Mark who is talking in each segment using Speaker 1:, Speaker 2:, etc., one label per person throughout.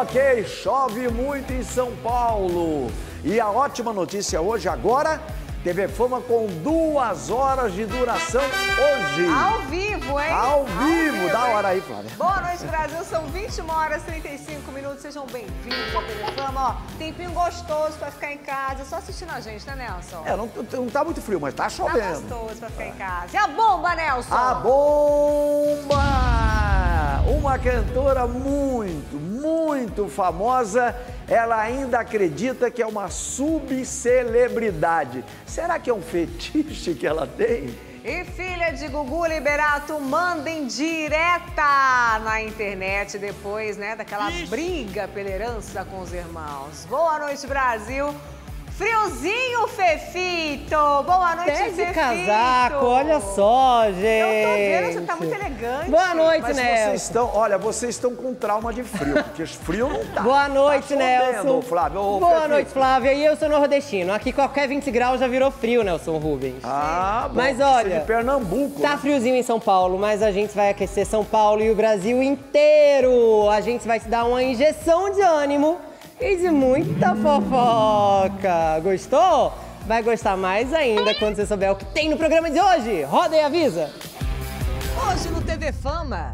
Speaker 1: ok, chove muito em São Paulo. E a ótima notícia hoje, agora, TV Fama com 2 horas de duração hoje.
Speaker 2: Ao vivo, hein?
Speaker 1: Ao vivo, da hora aí, Flávia.
Speaker 2: Boa noite, Brasil. São 21 horas e 35 minutos. Sejam bem-vindos à TV Fama. Ó, tempinho gostoso pra ficar em casa, só assistindo a gente, né, Nelson?
Speaker 1: É, não tá muito frio, mas tá chovendo.
Speaker 2: Tá gostoso pra ficar em casa. E a bomba, Nelson?
Speaker 1: A bomba! Uma cantora muito famosa. Ela ainda acredita que é uma subcelebridade. Será que é um fetiche que ela tem?
Speaker 2: E filha de Gugu Liberato manda em direta na internet depois, né, daquela briga pela herança com os irmãos. Boa noite, Brasil. Friozinho, Fefito! Boa noite, Fefito!
Speaker 3: Casaco, olha só, gente!
Speaker 2: Eu tô vendo, você tá muito elegante.
Speaker 3: Boa noite,
Speaker 1: mas
Speaker 3: Nelson!
Speaker 1: Vocês estão com trauma de frio, porque frio não tá.
Speaker 3: Boa noite,
Speaker 1: tá
Speaker 3: Nelson!
Speaker 1: Flávio.
Speaker 3: Boa noite, Flávia. E eu sou nordestino. Aqui qualquer 20 graus já virou frio, Nelson Rubens.
Speaker 1: Ah, bom.
Speaker 3: Mas olha,
Speaker 1: de Pernambuco.
Speaker 3: Tá friozinho em São Paulo, mas a gente vai aquecer São Paulo e o Brasil inteiro. A gente vai te dar uma injeção de ânimo e de muita fofoca. Gostou? Vai gostar mais ainda quando você souber o que tem no programa de hoje. Roda e avisa.
Speaker 2: Hoje no TV Fama,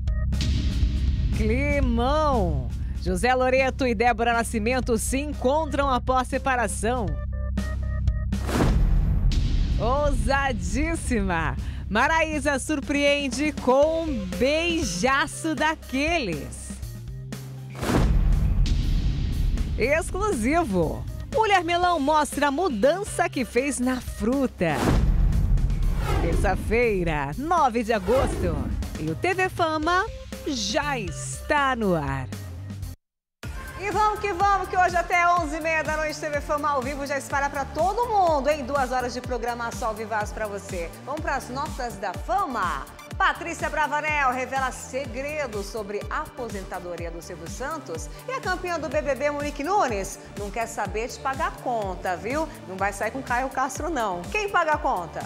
Speaker 2: climão. José Loreto e Débora Nascimento se encontram após separação. Ousadíssima. Maraísa surpreende com um beijaço daqueles. Exclusivo. Mulher Melão mostra a mudança que fez na fruta. Terça-feira, 9 de agosto. E o TV Fama já está no ar. E vamos, que hoje até 11h30 da noite TV Fama ao vivo já espalha para todo mundo, hein? 2 horas de programação ao vivaço para você. Vamos para as notas da fama. Patrícia Bravanel revela segredos sobre a aposentadoria do Silvio Santos. E a campeã do BBB, Monique Nunes, não quer saber de pagar a conta, viu? Não vai sair com Caio Castro, não. Quem paga a conta?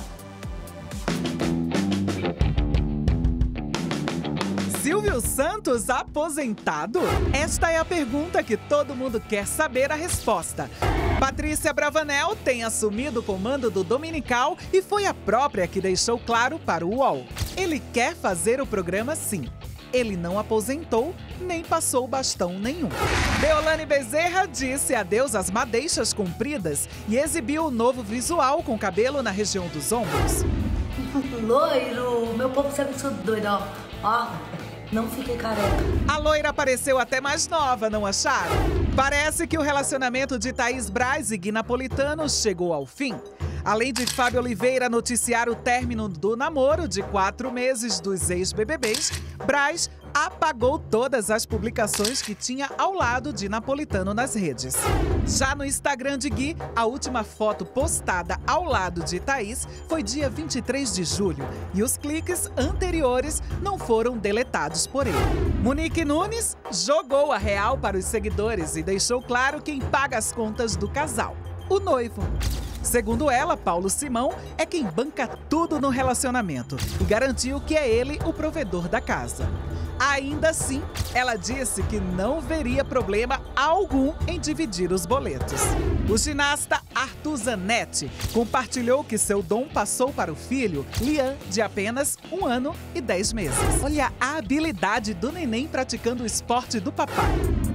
Speaker 4: Silvio Santos aposentado? Esta é a pergunta que todo mundo quer saber a resposta. Patrícia Bravanel tem assumido o comando do Dominical e foi a própria que deixou claro para o UOL. Ele quer fazer o programa sim. Ele não aposentou, nem passou bastão nenhum. Deolane Bezerra disse adeus às madeixas compridas e exibiu o novo visual com cabelo na região dos ombros.
Speaker 5: Loiro, meu povo sabe que sou doido, ó. Não fiquei careca.
Speaker 4: A loira pareceu até mais nova, não acharam? Parece que o relacionamento de Thaís Braz e Gui Napolitano chegou ao fim. Além de Fábio Oliveira noticiar o término do namoro de 4 meses dos ex-BBBs, Braz apagou todas as publicações que tinha ao lado de Napolitano nas redes. Já no Instagram de Gui, a última foto postada ao lado de Thaís foi dia 23 de julho e os cliques anteriores não foram deletados por ele. Monique Nunes jogou a real para os seguidores e deixou claro quem paga as contas do casal: o noivo. Segundo ela, Paulo Simão é quem banca tudo no relacionamento e garantiu que é ele o provedor da casa. Ainda assim, ela disse que não veria problema algum em dividir os boletos. O ginasta Arthur Zanetti compartilhou que seu dom passou para o filho, Lian, de apenas 1 ano e 10 meses. Olha a habilidade do neném praticando o esporte do papai.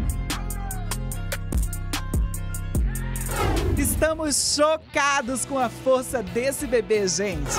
Speaker 4: Estamos chocados com a força desse bebê, gente.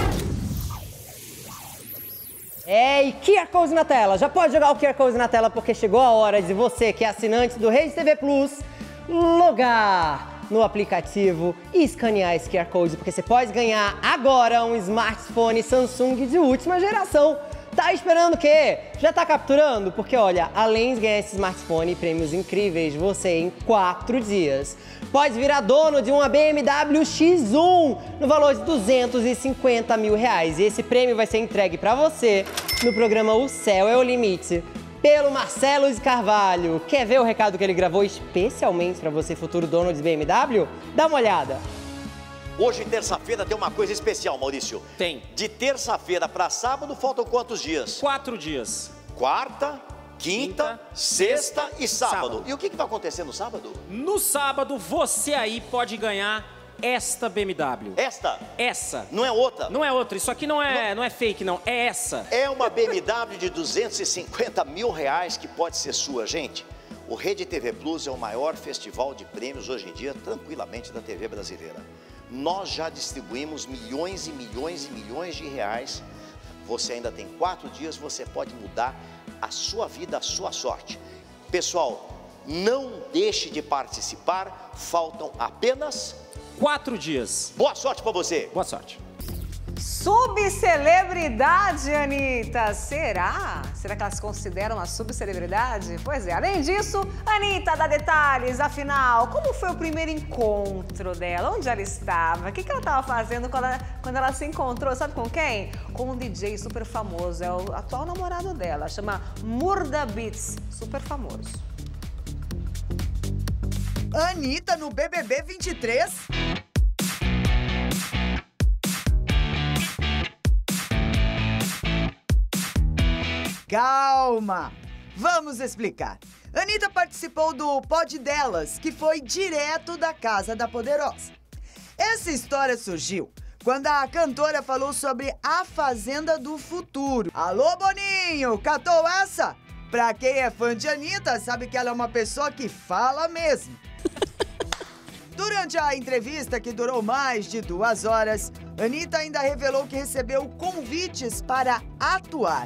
Speaker 3: E QR Code na tela. Já pode jogar o QR Code na tela porque chegou a hora de você, que é assinante do Rede TV Plus, logar no aplicativo e escanear esse QR Code, porque você pode ganhar agora um smartphone Samsung de última geração. Tá esperando o quê? Já tá capturando? Porque olha, além de ganhar esse smartphone e prêmios incríveis, você em 4 dias pode virar dono de uma BMW X1 no valor de R$250 mil. E esse prêmio vai ser entregue pra você no programa O Céu é o Limite, pelo Marcelo de Carvalho. Quer ver o recado que ele gravou especialmente pra você, futuro dono de BMW? Dá uma olhada.
Speaker 6: Hoje, terça-feira, tem uma coisa especial, Maurício.
Speaker 7: Tem.
Speaker 6: De terça-feira para sábado, faltam quantos dias?
Speaker 7: 4 dias.
Speaker 6: Quarta, quinta, sexta e sábado. E o que vai acontecer no sábado?
Speaker 7: No sábado, você aí pode ganhar esta BMW.
Speaker 6: Esta?
Speaker 7: Essa.
Speaker 6: Não é outra?
Speaker 7: Não é outra. Isso aqui não é fake, não. É essa.
Speaker 6: É uma BMW de 250 mil reais que pode ser sua, gente. O Rede TV Plus é o maior festival de prêmios hoje em dia, tranquilamente, da TV brasileira. Nós já distribuímos milhões e milhões e milhões de reais. Você ainda tem 4 dias, você pode mudar a sua vida, a sua sorte. Pessoal, não deixe de participar, faltam apenas
Speaker 7: 4 dias.
Speaker 6: Boa sorte para você.
Speaker 7: Boa sorte.
Speaker 2: Subcelebridade, Anitta. Será? Será que ela se considera uma subcelebridade? Pois é. Além disso, Anitta dá detalhes. Afinal, como foi o primeiro encontro dela? Onde ela estava? O que ela estava fazendo quando ela se encontrou? Sabe com quem? Com um DJ super famoso. É o atual namorado dela. Chama Murda Beats. Super famoso.
Speaker 8: Anitta no BBB 23. Calma, vamos explicar. Anitta participou do Pod Delas, que foi direto da Casa da Poderosa. Essa história surgiu quando a cantora falou sobre a Fazenda do Futuro. Alô, Boninho, catou essa? Pra quem é fã de Anitta, sabe que ela é uma pessoa que fala mesmo. Durante a entrevista, que durou mais de 2 horas, Anitta ainda revelou que recebeu convites para atuar.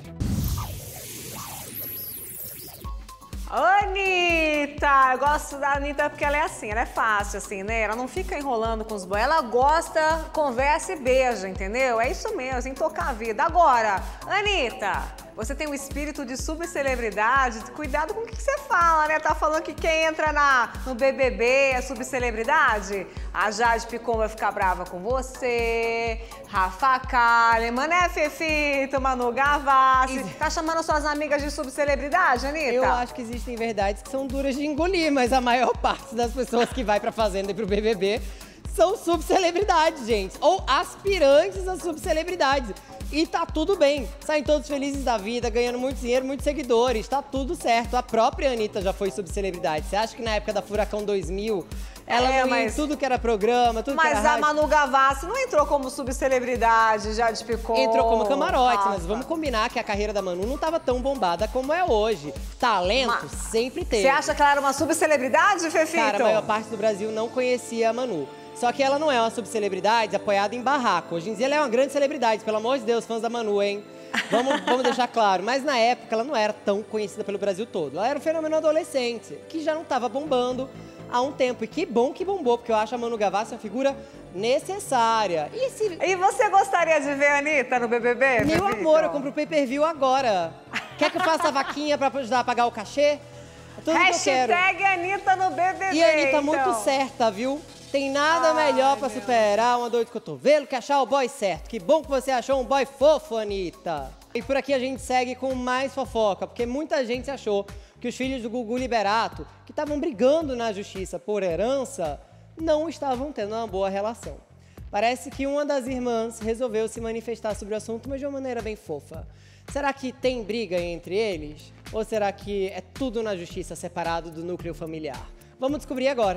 Speaker 2: Anitta! Eu gosto da Anitta porque ela é assim, ela é fácil, assim, né? Ela não fica enrolando com os boys, ela gosta, conversa e beija, entendeu? É isso mesmo, tem que tocar a vida. Agora, Anitta, você tem um espírito de subcelebridade, cuidado com o que você fala, né? Tá falando que quem entra no BBB é subcelebridade? A Jade Picon vai ficar brava com você, Rafa Kalimann, né, Fefito, Manu Gavassi. Tá chamando suas amigas de subcelebridade, Anitta?
Speaker 3: Eu acho que existem verdades que são duras de engolir, mas a maior parte das pessoas que vai pra Fazenda e pro BBB são subcelebridades, gente. Ou aspirantes a subcelebridades. E tá tudo bem. Saem todos felizes da vida, ganhando muito dinheiro, muitos seguidores. Tá tudo certo. A própria Anitta já foi subcelebridade. Você acha que na época da Furacão 2000, ela não ia em tudo que era programa, tudo que era rádio?
Speaker 2: Mas a Manu Gavassi não entrou como subcelebridade, Jade Picon.
Speaker 3: Entrou como camarote, mas vamos combinar que a carreira da Manu não tava tão bombada como é hoje. Talento sempre teve.
Speaker 2: Você acha que ela era uma subcelebridade, Fefito?
Speaker 3: Cara, a maior parte do Brasil não conhecia a Manu. Só que ela não é uma subcelebridade apoiada em barraco. Hoje em dia ela é uma grande celebridade, pelo amor de Deus, fãs da Manu, hein? Vamos deixar claro. Mas na época ela não era tão conhecida pelo Brasil todo. Ela era um fenômeno adolescente, que já não estava bombando há um tempo. E que bom que bombou, porque eu acho a Manu Gavassi uma figura necessária.
Speaker 2: E você gostaria de ver a Anitta no BBB?
Speaker 3: Meu amor, eu compro o pay-per-view agora. Quer que eu faça a vaquinha pra ajudar a pagar o cachê? É tudo que eu quero.
Speaker 2: Hashtag Anitta no BBB,
Speaker 3: E a Anitta
Speaker 2: então.
Speaker 3: muito certa, viu? Tem nada melhor pra superar uma dor de cotovelo que achar o boy certo. Que bom que você achou um boy fofo, Anitta. E por aqui a gente segue com mais fofoca, porque muita gente achou que os filhos do Gugu Liberato, que estavam brigando na justiça por herança, não estavam tendo uma boa relação. Parece que uma das irmãs resolveu se manifestar sobre o assunto, mas de uma maneira bem fofa. Será que tem briga entre eles? Ou será que é tudo na justiça separado do núcleo familiar? Vamos descobrir agora.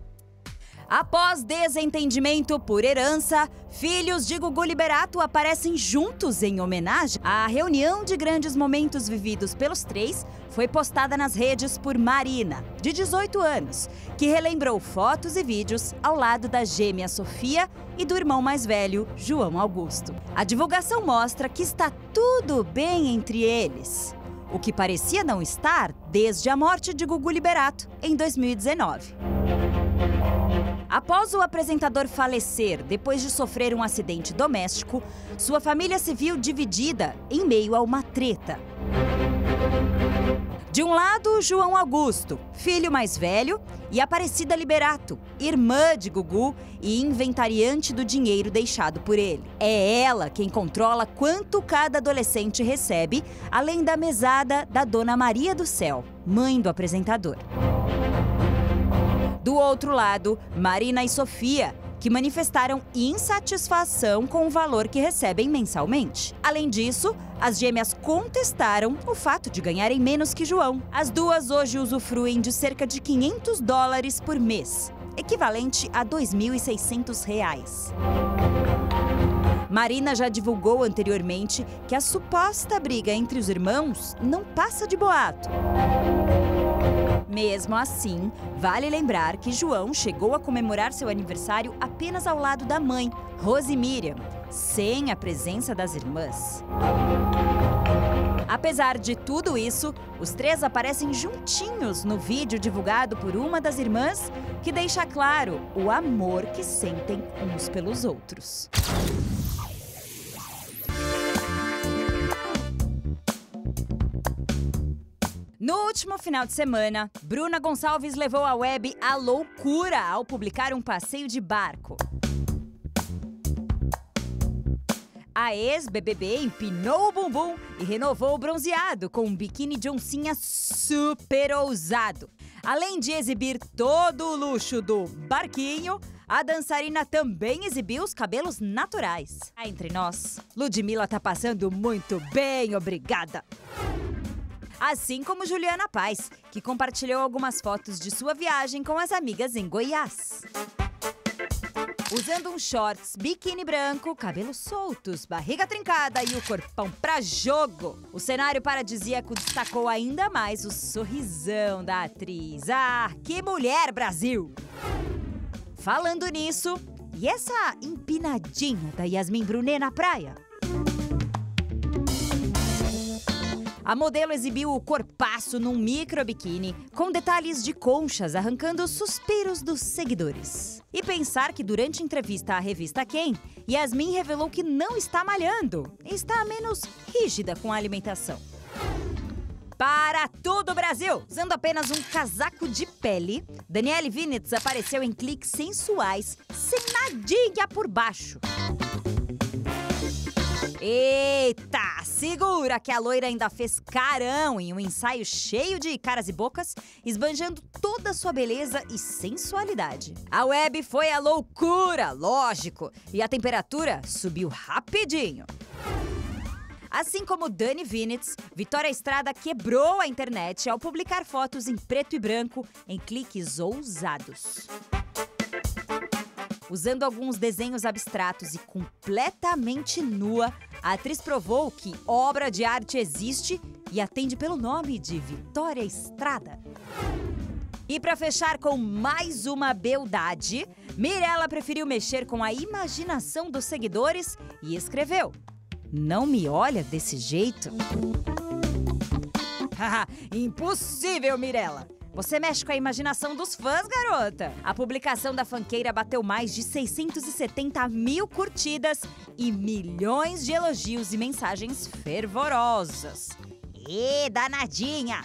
Speaker 9: Após desentendimento por herança, filhos de Gugu Liberato aparecem juntos em homenagem. A reunião de grandes momentos vividos pelos três foi postada nas redes por Marina, de 18 anos, que relembrou fotos e vídeos ao lado da gêmea Sofia e do irmão mais velho, João Augusto. A divulgação mostra que está tudo bem entre eles, o que parecia não estar desde a morte de Gugu Liberato em 2019. Após o apresentador falecer depois de sofrer um acidente doméstico, sua família se viu dividida em meio a uma treta. De um lado, João Augusto, filho mais velho, e Aparecida Liberato, irmã de Gugu e inventariante do dinheiro deixado por ele. É ela quem controla quanto cada adolescente recebe, além da mesada da Dona Maria do Céu, mãe do apresentador. Do outro lado, Marina e Sofia, que manifestaram insatisfação com o valor que recebem mensalmente. Além disso, as gêmeas contestaram o fato de ganharem menos que João. As duas hoje usufruem de cerca de $500 por mês, equivalente a R$ 2.600. Marina já divulgou anteriormente que a suposta briga entre os irmãos não passa de boato. Mesmo assim, vale lembrar que João chegou a comemorar seu aniversário apenas ao lado da mãe, Rose Miriam, sem a presença das irmãs. Apesar de tudo isso, os três aparecem juntinhos no vídeo divulgado por uma das irmãs, que deixa claro o amor que sentem uns pelos outros. No último final de semana, Bruna Gonçalves levou a web à loucura ao publicar um passeio de barco. A ex-BBB empinou o bumbum e renovou o bronzeado com um biquíni de oncinha super ousado. Além de exibir todo o luxo do barquinho, a dançarina também exibiu os cabelos naturais. Entre nós, Ludmilla tá passando muito bem, obrigada! Assim como Juliana Paz, que compartilhou algumas fotos de sua viagem com as amigas em Goiás. Usando um shorts, biquíni branco, cabelos soltos, barriga trincada e o corpão pra jogo, o cenário paradisíaco destacou ainda mais o sorrisão da atriz. Ah, que mulher, Brasil! Falando nisso, e essa empinadinha da Yasmin Brunet na praia? A modelo exibiu o corpaço num micro biquíni, com detalhes de conchas arrancando os suspiros dos seguidores. E pensar que durante a entrevista à revista Quem, Yasmin revelou que não está malhando, está menos rígida com a alimentação. Para todo o Brasil! Usando apenas um casaco de pele, Danielle Vinitz apareceu em cliques sensuais, sem nadinha por baixo. Eita! Segura que a loira ainda fez carão em um ensaio cheio de caras e bocas, esbanjando toda a sua beleza e sensualidade. A web foi a loucura, lógico, e a temperatura subiu rapidinho. Assim como Dani Vinitz, Vitória Estrada quebrou a internet ao publicar fotos em preto e branco em cliques ousados. Usando alguns desenhos abstratos e completamente nua, a atriz provou que obra de arte existe e atende pelo nome de Vitória Estrada. E para fechar com mais uma beldade, Mirella preferiu mexer com a imaginação dos seguidores e escreveu: "Não me olha desse jeito." Haha, impossível, Mirella! Você mexe com a imaginação dos fãs, garota! A publicação da funkeira bateu mais de 670 mil curtidas e milhões de elogios e mensagens fervorosas. E danadinha!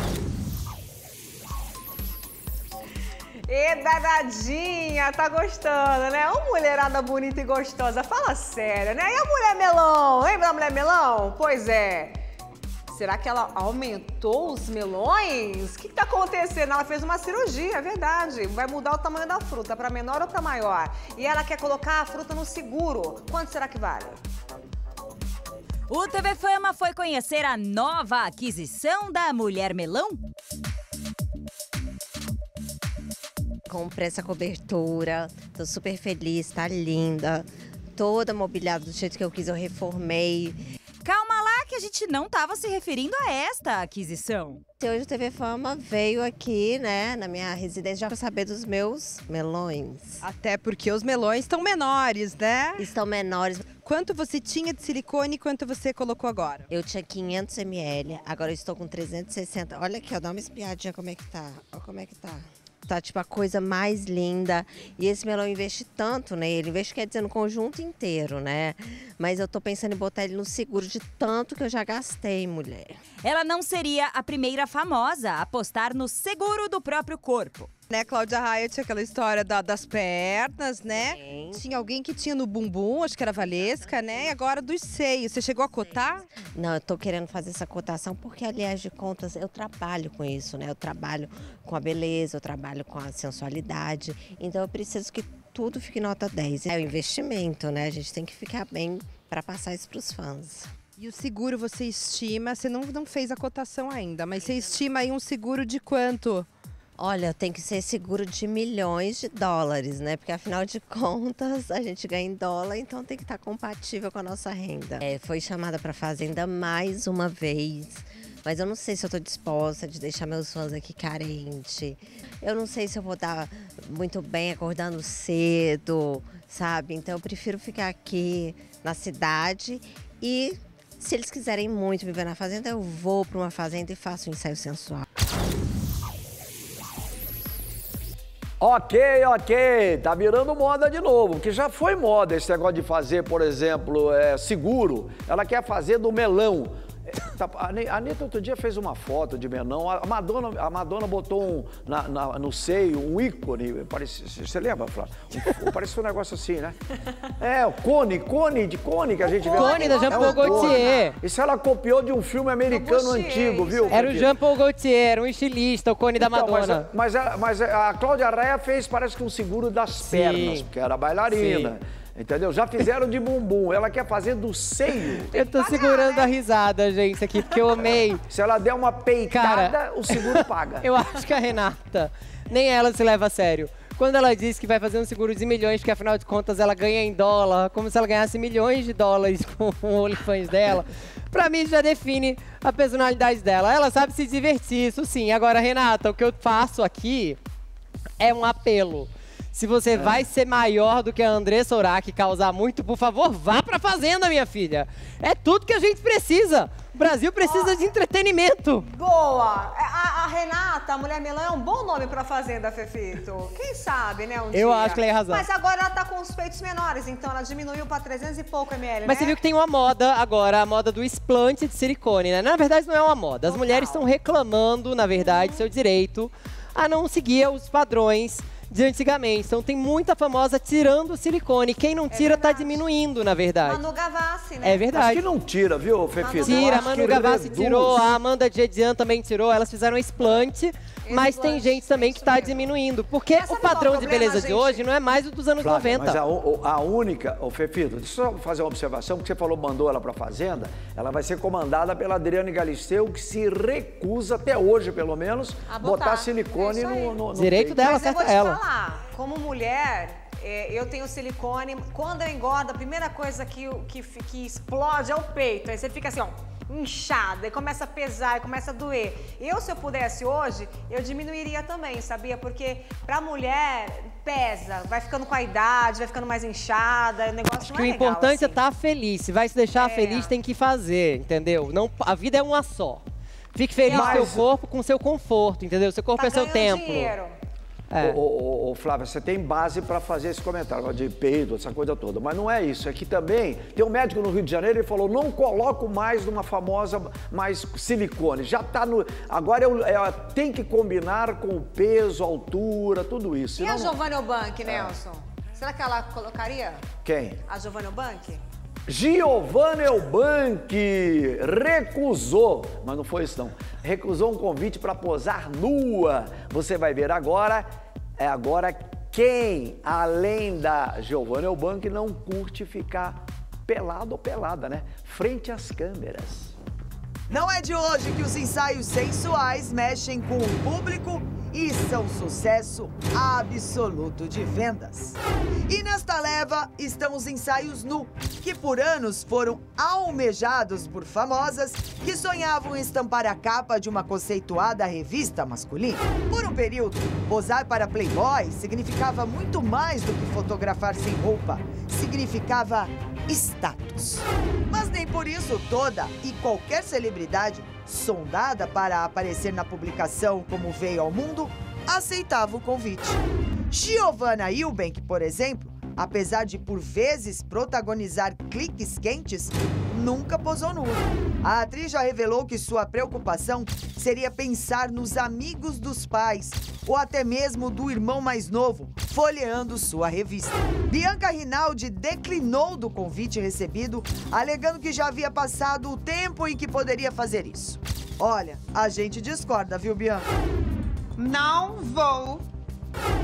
Speaker 2: E danadinha, tá gostando, né? Uma mulherada bonita e gostosa, fala sério, né? E a mulher melão? Lembra a mulher melão? Pois é. Será que ela aumentou os melões? O que tá acontecendo? Ela fez uma cirurgia, é verdade. Vai mudar o tamanho da fruta, para menor ou para maior. E ela quer colocar a fruta no seguro. Quanto será que vale?
Speaker 9: O TV Fama foi conhecer a nova aquisição da mulher melão?
Speaker 10: Comprei essa cobertura, tô super feliz, tá linda. Toda mobiliada do jeito que eu quis, eu reformei.
Speaker 9: Calma lá que a gente não estava se referindo a esta aquisição.
Speaker 10: Hoje o TV Fama veio aqui, né, na minha residência, já para saber dos meus melões.
Speaker 11: Até porque os melões estão menores, né?
Speaker 10: Estão menores.
Speaker 11: Quanto você tinha de silicone e quanto você colocou agora?
Speaker 10: Eu tinha 500 ml, agora eu estou com 360. Olha aqui, ó, dá uma espiadinha como é que tá. Olha como é que tá. Tá tipo a coisa mais linda. E esse melão eu investi tanto nele. Investi quer dizer no conjunto inteiro, né? Mas eu tô pensando em botar ele no seguro de tanto que eu já gastei, mulher.
Speaker 9: Ela não seria a primeira famosa a apostar no seguro do próprio corpo.
Speaker 11: Né, Cláudia Raia tinha aquela história das pernas, né?
Speaker 10: Sim.
Speaker 11: Tinha alguém que tinha no bumbum, acho que era a Valesca, né? E agora dos seios. Você chegou a cotar?
Speaker 10: Não, eu tô querendo fazer essa cotação porque, aliás de contas, eu trabalho com isso, né? Eu trabalho com a beleza, eu trabalho com a sensualidade. Então eu preciso que tudo fica em nota 10. É o investimento, né? A gente tem que ficar bem para passar isso para os fãs.
Speaker 11: E o seguro você estima, você não fez a cotação ainda, mas você estima aí um seguro de quanto?
Speaker 10: Olha, tem que ser seguro de milhões de dólares, né? Porque afinal de contas a gente ganha em dólar, então tem que estar compatível com a nossa renda. Foi chamada para fazenda mais uma vez, mas eu não sei se eu tô disposta de deixar meus fãs aqui carentes. Eu não sei se eu vou estar muito bem acordando cedo, sabe? Então eu prefiro ficar aqui na cidade e se eles quiserem muito me ver na fazenda, eu vou para uma fazenda e faço um ensaio sensual.
Speaker 1: Ok, tá virando moda de novo, porque já foi moda esse negócio de fazer, por exemplo, seguro. Ela quer fazer do melão. A Anitta outro dia fez uma foto de melão, a Madonna botou no seio um ícone, você lembra, Flávio? Parecia um negócio assim, né? O cone que a gente vê.
Speaker 3: Cone da Jean Paul Gaultier.
Speaker 1: Isso ela copiou de um filme americano antigo, viu?
Speaker 3: Era o Jean Paul Gaultier, era um estilista, o cone da Madonna.
Speaker 1: Mas a Cláudia Raia fez, parece que um seguro das pernas, porque era bailarina. Sim. Entendeu? Já fizeram de bumbum. Ela quer fazer do seio.
Speaker 3: Eu tô segurando a risada, gente, aqui, porque eu amei.
Speaker 1: Se ela der uma peitada, o seguro paga.
Speaker 3: Eu acho que a Renata, nem ela se leva a sério. Quando ela diz que vai fazer um seguro de milhões, porque afinal de contas ela ganha em dólar, como se ela ganhasse milhões de dólares com o OnlyFans dela, pra mim já define a personalidade dela. Ela sabe se divertir, isso sim. Agora, Renata, o que eu faço aqui é um apelo. Se você vai ser maior do que a Andressa Urach e causar muito, por favor, vá pra fazenda, minha filha. É tudo que a gente precisa. O Brasil precisa de entretenimento.
Speaker 2: Boa! A Renata, a Mulher Melão, é um bom nome pra fazenda, Fefito. Quem sabe, né, um dia.
Speaker 3: Eu acho que ela tem razão.
Speaker 2: Mas agora ela tá com os peitos menores, então ela diminuiu pra 300 e pouco ml,
Speaker 3: Mas você viu que tem uma moda agora, a moda do explante de silicone, né? Na verdade, não é uma moda. As mulheres estão reclamando, na verdade, seu direito a não seguir os padrões de antigamente. Então tem muita famosa tirando o silicone. Quem não tira tá diminuindo, na verdade.
Speaker 2: Manu Gavassi, né?
Speaker 3: É verdade.
Speaker 1: Acho que não tira, viu, Fefito?
Speaker 3: Tira, a Manu Gavassi tirou, a Amanda Diedian também tirou. Elas fizeram explante, mas tem gente também que tá diminuindo. Porque o padrão de beleza de hoje não é mais o dos anos
Speaker 1: Flávia,
Speaker 3: 90.
Speaker 1: Mas a única, Fefito, deixa eu só fazer uma observação, porque você falou, mandou ela pra fazenda, ela vai ser comandada pela Adriane Galisteu, que se recusa, até hoje pelo menos, botar silicone no
Speaker 3: direito
Speaker 1: peito.
Speaker 3: dela,
Speaker 2: Mas eu vou
Speaker 3: certa
Speaker 2: te
Speaker 3: ela.
Speaker 2: falar, como mulher, eu tenho silicone. Quando eu engordo, a primeira coisa que explode é o peito. Aí você fica assim, ó, inchada, e começa a pesar, e começa a doer. Se eu pudesse hoje, eu diminuiria também, sabia? Porque pra mulher, pesa, vai ficando com a idade, vai ficando mais inchada, o negócio
Speaker 3: Acho
Speaker 2: não
Speaker 3: que
Speaker 2: é
Speaker 3: o
Speaker 2: legal,
Speaker 3: importante é
Speaker 2: assim.
Speaker 3: estar feliz. Se vai se deixar feliz, tem que fazer, entendeu? Não, a vida é uma só. Fique feliz com seu corpo, com seu conforto, entendeu? Seu corpo é seu templo.
Speaker 2: Dinheiro.
Speaker 1: Ô, Flávia, você tem base para fazer esse comentário de peito, essa coisa toda, mas não é isso. É que também tem um médico no Rio de Janeiro, ele falou, não coloco mais numa famosa mais silicone. Já tá no... Agora tem que combinar com o peso, altura, tudo isso.
Speaker 2: E a Giovanna Eubank, Nelson? Será que ela colocaria?
Speaker 1: Quem?
Speaker 2: A Giovanna Eubank?
Speaker 1: Giovanna Eubank recusou, mas não foi isso não, recusou um convite para posar nua. Você vai ver agora, quem, além da Giovanna Eubank, não curte ficar pelado ou pelada, né? Frente às câmeras.
Speaker 8: Não é de hoje que os ensaios sensuais mexem com o público e são sucesso absoluto de vendas. E nesta leva estão os ensaios nu, que por anos foram almejados por famosas que sonhavam estampar a capa de uma conceituada revista masculina. Por um período, posar para Playboy significava muito mais do que fotografar sem roupa. Significava status. Mas nem por isso toda e qualquer celebridade sondada para aparecer na publicação como veio ao mundo, aceitava o convite. Giovanna Eubank, por exemplo, apesar de por vezes protagonizar cliques quentes, nunca posou nua. A atriz já revelou que sua preocupação seria pensar nos amigos dos pais ou até mesmo do irmão mais novo, folheando sua revista. Bianca Rinaldi declinou do convite recebido, alegando que já havia passado o tempo em que poderia fazer isso. Olha, a gente discorda, viu, Bianca?
Speaker 12: Não vou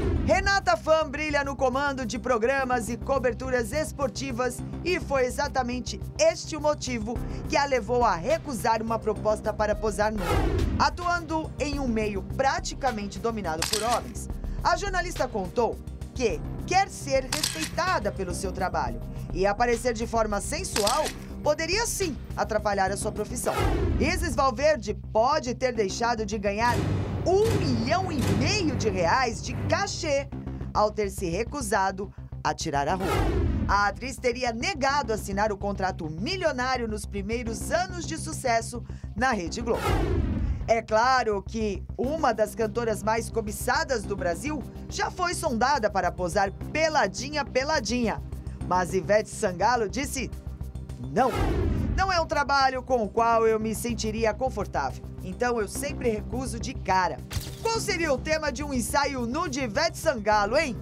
Speaker 8: Renata Fã brilha no comando de programas e coberturas esportivas e foi exatamente este o motivo que a levou a recusar uma proposta para posar nua. Atuando em um meio praticamente dominado por homens, a jornalista contou que quer ser respeitada pelo seu trabalho e aparecer de forma sensual poderia sim atrapalhar a sua profissão. Isis Valverde pode ter deixado de ganhar R$1,5 milhão de cachê ao ter se recusado a tirar a roupa. A atriz teria negado assinar o contrato milionário nos primeiros anos de sucesso na Rede Globo. É claro que uma das cantoras mais cobiçadas do Brasil já foi sondada para posar peladinha, mas Ivete Sangalo disse não. Não é um trabalho com o qual eu me sentiria confortável, então eu sempre recuso de cara. Qual seria o tema de um ensaio nu de Ivete Sangalo, hein?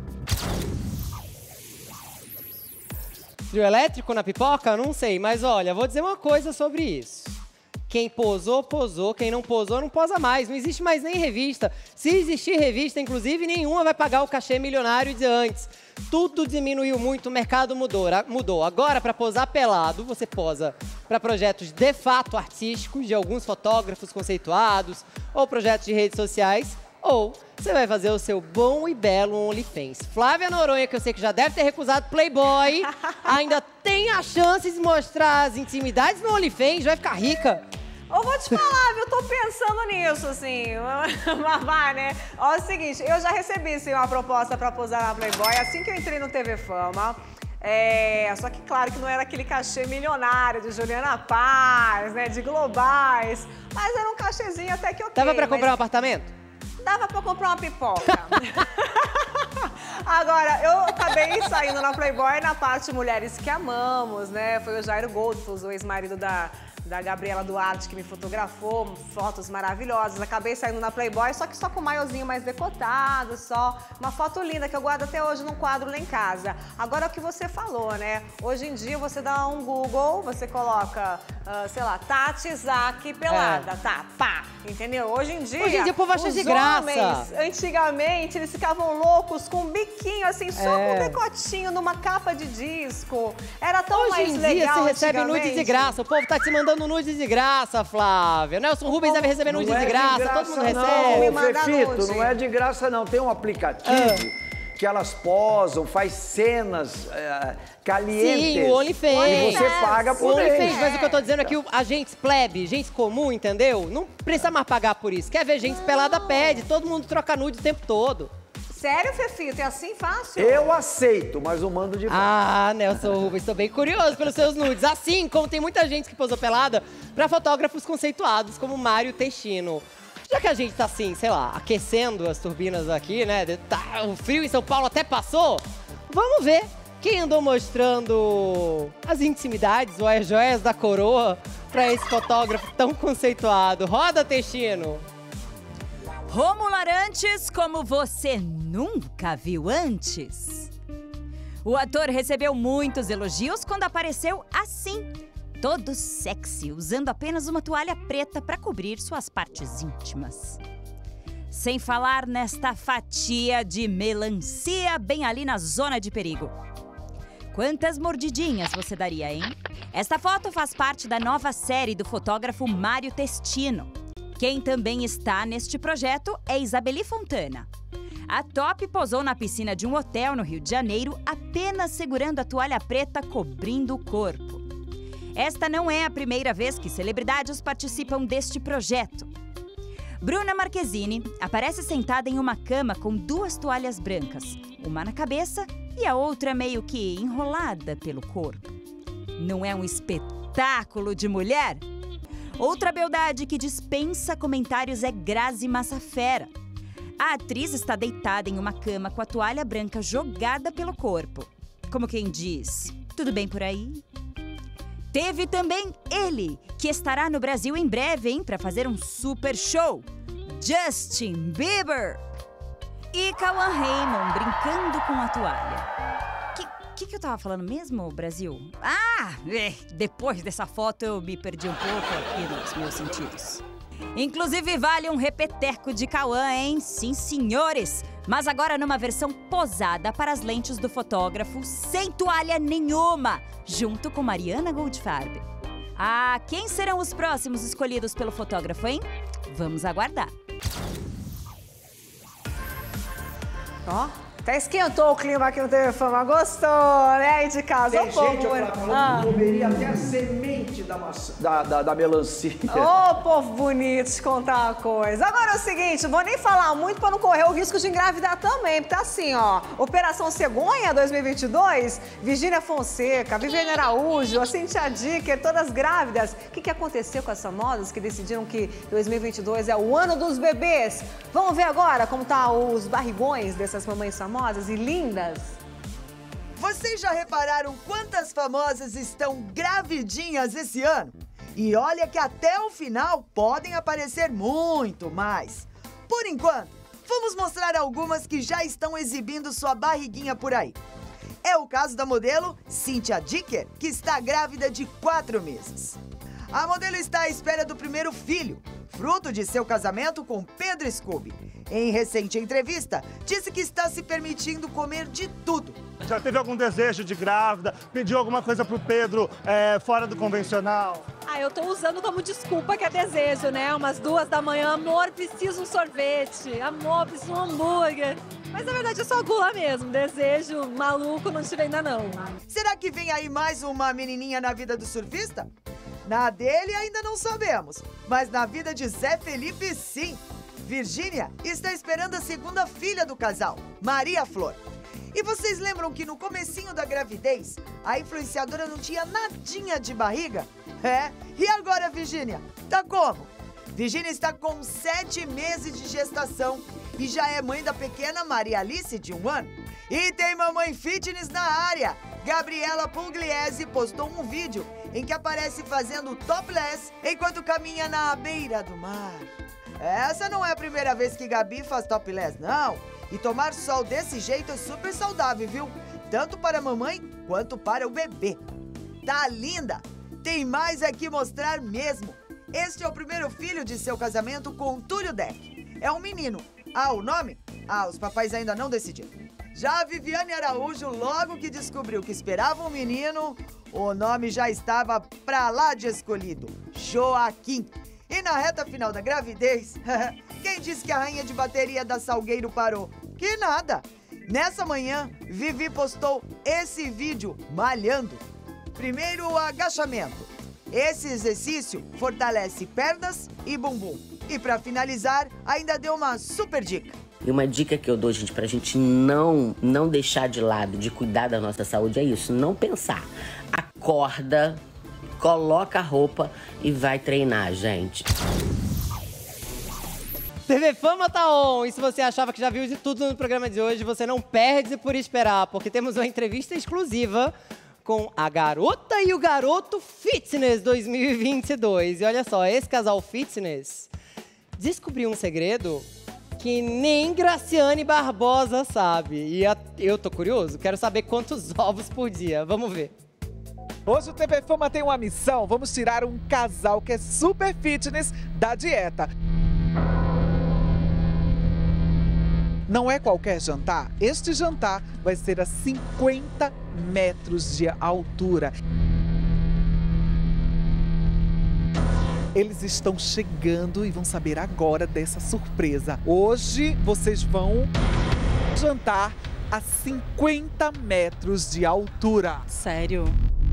Speaker 3: Trio elétrico na pipoca? Não sei, mas olha, vou dizer uma coisa sobre isso. Quem posou, posou. Quem não posou, não posa mais. Não existe mais nem revista. Se existir revista, inclusive, nenhuma vai pagar o cachê milionário de antes. Tudo diminuiu muito, o mercado mudou. Agora, para posar pelado, você posa para projetos de fato artísticos, de alguns fotógrafos conceituados, ou projetos de redes sociais, ou você vai fazer o seu bom e belo OnlyFans. Flávia Noronha, que eu sei que já deve ter recusado Playboy, ainda tem a chance de mostrar as intimidades no OnlyFans, vai ficar rica.
Speaker 2: Eu vou te falar, viu? Eu tô pensando nisso, assim. Mas vai, né? Ó, é o seguinte, eu já recebi, sim, uma proposta pra posar na Playboy assim que eu entrei no TV Fama. Só que, claro, que não era aquele cachê milionário de Juliana Paz, né? De Globais. Mas era um cachezinho até que ok.
Speaker 3: Dava pra comprar um apartamento?
Speaker 2: Dava pra comprar uma pipoca. Agora, eu acabei saindo na Playboy na parte Mulheres que Amamos, né? Foi o Jairo Goldfuss, o ex-marido da Gabriela Duarte, que me fotografou, fotos maravilhosas. Acabei saindo na Playboy, só que só com o maiozinho mais decotado, só. Uma foto linda que eu guardo até hoje num quadro lá em casa. Agora, o que você falou, né? Hoje em dia, você dá um Google, você coloca, sei lá, Tati Zaki pelada, tá, pá, entendeu? Hoje em dia
Speaker 3: o povo acha de graça.
Speaker 2: Homens, antigamente, eles ficavam loucos com um biquinho, assim, só com um decotinho numa capa de disco. Era tão mais legal.
Speaker 3: Hoje em dia, você recebe nude de graça. O povo tá te mandando nudes de graça, Flávia. Nelson Rubens deve receber nudes de graça, todo mundo recebe.
Speaker 1: Não, Fefito, não é de graça não. Tem um aplicativo que elas posam, faz cenas calientes.
Speaker 3: Sim, o OnlyFans.
Speaker 1: E você paga por ele.
Speaker 3: Mas o que eu tô dizendo é que a gente plebe, gente comum, entendeu? Não precisa mais pagar por isso. Quer ver gente pelada, pede. Todo mundo troca nude o tempo todo.
Speaker 2: Sério, Fefito? É assim fácil?
Speaker 1: Eu aceito, mas eu mando de volta.
Speaker 3: Ah, Nelson Rubens, estou bem curioso pelos seus nudes. Assim como tem muita gente que posou pelada para fotógrafos conceituados, como Mário Teixeira. Já que a gente tá assim, sei lá, aquecendo as turbinas aqui, né? O frio em São Paulo até passou. Vamos ver quem andou mostrando as intimidades ou as joias da coroa para esse fotógrafo tão conceituado. Roda, Teixeira!
Speaker 9: Rômulo Arantes, como você nunca viu antes. O ator recebeu muitos elogios quando apareceu assim, todo sexy, usando apenas uma toalha preta para cobrir suas partes íntimas. Sem falar nesta fatia de melancia bem ali na zona de perigo. Quantas mordidinhas você daria, hein? Esta foto faz parte da nova série do fotógrafo Mário Testino. Quem também está neste projeto é Isabeli Fontana. A top posou na piscina de um hotel no Rio de Janeiro, apenas segurando a toalha preta cobrindo o corpo. Esta não é a primeira vez que celebridades participam deste projeto. Bruna Marquezine aparece sentada em uma cama com duas toalhas brancas, uma na cabeça e a outra meio que enrolada pelo corpo. Não é um espetáculo de mulher? Outra beldade que dispensa comentários é Grazi Massafera. A atriz está deitada em uma cama com a toalha branca jogada pelo corpo. Como quem diz, tudo bem por aí? Teve também ele, que estará no Brasil em breve, hein, para fazer um super show. Justin Bieber. E Cauã Raymond brincando com a toalha. O que eu tava falando mesmo, Brasil? Depois dessa foto eu me perdi um pouco aqui nos meus sentidos. Inclusive, vale um repeteco de Cauã, hein? Sim, senhores! Mas agora numa versão posada para as lentes do fotógrafo, sem toalha nenhuma, junto com Mariana Goldfarb. Ah, quem serão os próximos escolhidos pelo fotógrafo, hein? Vamos aguardar.
Speaker 2: Ó, até esquentou o clima aqui no TV Fama. Gostou, né? Aí de casa.
Speaker 1: Tem gente falando que comeria até a semente da melancia.
Speaker 2: Ô, povo bonito, te contar uma coisa. Agora é o seguinte, vou nem falar muito para não correr o risco de engravidar também. Porque tá assim, ó, Operação Cegonha 2022, Virgínia Fonseca, Viviane Araújo, a Cynthia Dicker, todas grávidas. O que aconteceu com as famosas que decidiram que 2022 é o ano dos bebês? Vamos ver agora como tá os barrigões dessas mamães famosas e lindas?
Speaker 8: Vocês já repararam quantas famosas estão gravidinhas esse ano? E olha que até o final podem aparecer muito mais. Por enquanto, vamos mostrar algumas que já estão exibindo sua barriguinha por aí. É o caso da modelo Cynthia Dicker, que está grávida de 4 meses. A modelo está à espera do primeiro filho, fruto de seu casamento com Pedro Scooby. Em recente entrevista, disse que está se permitindo comer de tudo.
Speaker 12: Já teve algum desejo de grávida? Pediu alguma coisa pro Pedro fora do convencional?
Speaker 13: Ah, eu tô usando como desculpa que é desejo, né? Umas 2 da manhã, amor, preciso um sorvete, amor, preciso um hambúrguer. Mas na verdade é só gula mesmo, desejo maluco não tive ainda não.
Speaker 8: Será que vem aí mais uma menininha na vida do surfista? Na dele ainda não sabemos, mas na vida de Zé Felipe sim. Virgínia está esperando a segunda filha do casal, Maria Flor. E vocês lembram que no comecinho da gravidez, a influenciadora não tinha nadinha de barriga? É, e agora, Virgínia? Tá como? Virgínia está com 7 meses de gestação e já é mãe da pequena Maria Alice, de 1 ano. E tem mamãe fitness na área. Gabriela Pugliese postou um vídeo em que aparece fazendo topless enquanto caminha na beira do mar. Essa não é a primeira vez que Gabi faz topless, não. E tomar sol desse jeito é super saudável, viu? Tanto para a mamãe quanto para o bebê. Tá linda? Tem mais aqui mostrar mesmo. Este é o primeiro filho de seu casamento com Túlio Deck. É um menino. Ah, o nome? Ah, os papais ainda não decidiram. Já a Viviane Araújo, logo que descobriu que esperava um menino, o nome já estava pra lá de escolhido. Joaquim. E na reta final da gravidez, quem disse que a rainha de bateria da Salgueiro parou? Que nada! Nessa manhã, Vivi postou esse vídeo malhando. Primeiro, o agachamento. Esse exercício fortalece pernas e bumbum. E para finalizar, ainda deu uma super dica.
Speaker 14: E uma dica que eu dou, gente, pra gente não deixar de lado, de cuidar da nossa saúde, é isso, não pensar. Acorda, coloca a roupa e vai treinar, gente.
Speaker 3: TV Fama tá on! E se você achava que já viu de tudo no programa de hoje, você não perde por esperar, porque temos uma entrevista exclusiva com a garota e o garoto Fitness 2022. E olha só, esse casal Fitness descobriu um segredo que nem Graciane Barbosa sabe. E eu tô curioso, quero saber quantos ovos por dia. Vamos ver.
Speaker 4: Hoje o TV Fama tem uma missão. Vamos tirar um casal que é super fitness da dieta. Não é qualquer jantar. Este jantar vai ser a 50 metros de altura. Eles estão chegando e vão saber agora dessa surpresa. Hoje vocês vão jantar a 50 metros de altura.
Speaker 13: Sério?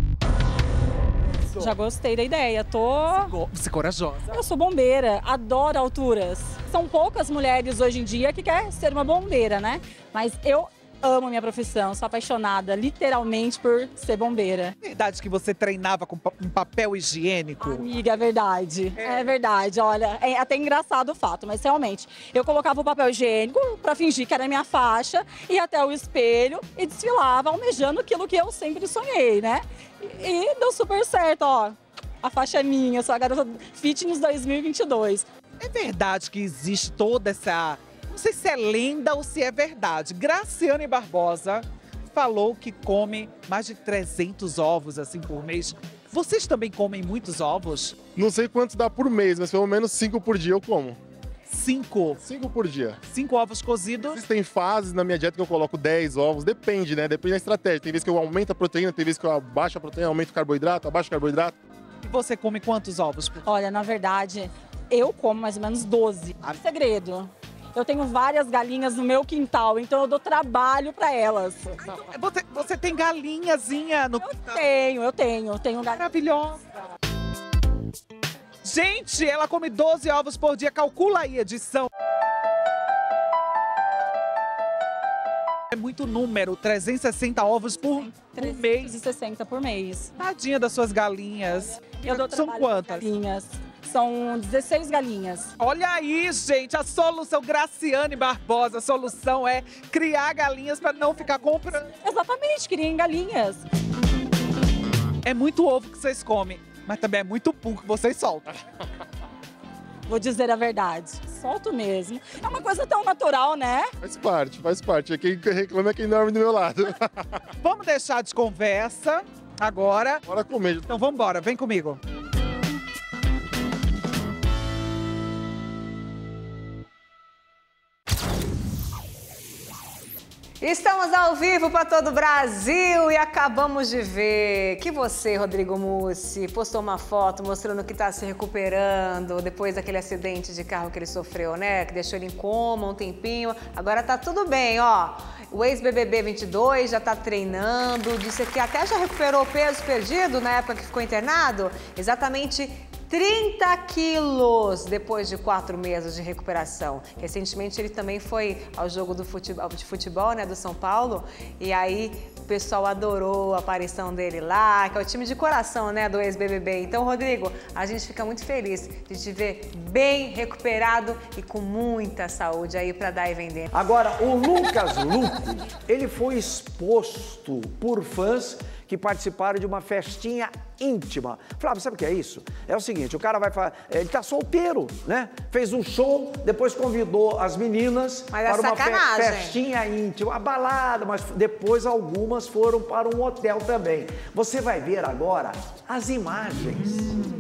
Speaker 13: Já gostei da ideia,
Speaker 4: Você é corajosa.
Speaker 13: Eu sou bombeira, adoro alturas. São poucas mulheres hoje em dia que querem ser uma bombeira, né? Mas eu amo minha profissão, sou apaixonada literalmente por ser bombeira.
Speaker 4: É verdade que você treinava com um papel higiênico?
Speaker 13: Amiga, é verdade. É verdade, olha, é até engraçado o fato, mas realmente, eu colocava o papel higiênico pra fingir que era minha faixa, ia até o espelho e desfilava, almejando aquilo que eu sempre sonhei, né? E deu super certo, ó. A faixa é minha, sou a garota Fitness 2022.
Speaker 4: É verdade que existe toda essa... Não sei se é lenda ou se é verdade. Graciane Barbosa falou que come mais de 300 ovos assim por mês. Vocês também comem muitos ovos?
Speaker 15: Não sei quantos dá por mês, mas pelo menos 5 por dia eu como.
Speaker 4: 5?
Speaker 15: 5 por dia.
Speaker 4: 5 ovos cozidos?
Speaker 15: Existem fases na minha dieta que eu coloco 10 ovos, depende, né? Depende da estratégia. Tem vezes que eu aumento a proteína, tem vezes que eu abaixo a proteína, aumento o carboidrato, abaixo o carboidrato.
Speaker 4: E você come quantos ovos?
Speaker 13: Olha, na verdade, eu como mais ou menos 12. Segredo. Eu tenho várias galinhas no meu quintal, então eu dou trabalho para elas.
Speaker 4: Você tem galinhazinha no quintal?
Speaker 13: Eu tenho galinha.
Speaker 4: Maravilhosa. Gente, ela come 12 ovos por dia. Calcula aí, edição. É muito número, 360 ovos por mês.
Speaker 13: 360 por mês.
Speaker 4: Tadinha das suas galinhas. São quantas?
Speaker 13: Galinhas. São 16 galinhas.
Speaker 4: Olha aí, gente, a solução, Graciane Barbosa, a solução é criar galinhas para não ficar comprando.
Speaker 13: Exatamente, criem galinhas.
Speaker 4: É muito ovo que vocês comem, mas também é muito pum que vocês soltam.
Speaker 13: Vou dizer a verdade, solto mesmo. É uma coisa tão natural, né?
Speaker 15: Faz parte. Quem reclama é quem dorme do meu lado.
Speaker 4: Vamos deixar de conversa agora.
Speaker 15: Bora comer.
Speaker 4: Então vamos embora, vem comigo.
Speaker 2: Estamos ao vivo para todo o Brasil e acabamos de ver que você, Rodrigo Mussi, postou uma foto mostrando que está se recuperando depois daquele acidente de carro que ele sofreu, né? Que deixou ele em coma um tempinho. Agora tá tudo bem, ó. O ex-BBB 22 já tá treinando, disse que até já recuperou o peso perdido na época que ficou internado. Exatamente 30 quilos depois de 4 meses de recuperação. Recentemente ele também foi ao jogo de futebol, né, do São Paulo, e aí o pessoal adorou a aparição dele lá, que é o time de coração, né, do ex-BBB. Então, Rodrigo, a gente fica muito feliz de te ver bem recuperado e com muita saúde aí para dar e vender.
Speaker 1: Agora, o Lucas Luco, ele foi exposto por fãs que participaram de uma festinha íntima. Flávio, sabe o que é isso? É o seguinte, o cara vai fazer, ele tá solteiro, né? Fez um show, depois convidou as meninas para uma festinha íntima, uma balada, mas depois algumas foram para um hotel também. Você vai ver agora as imagens.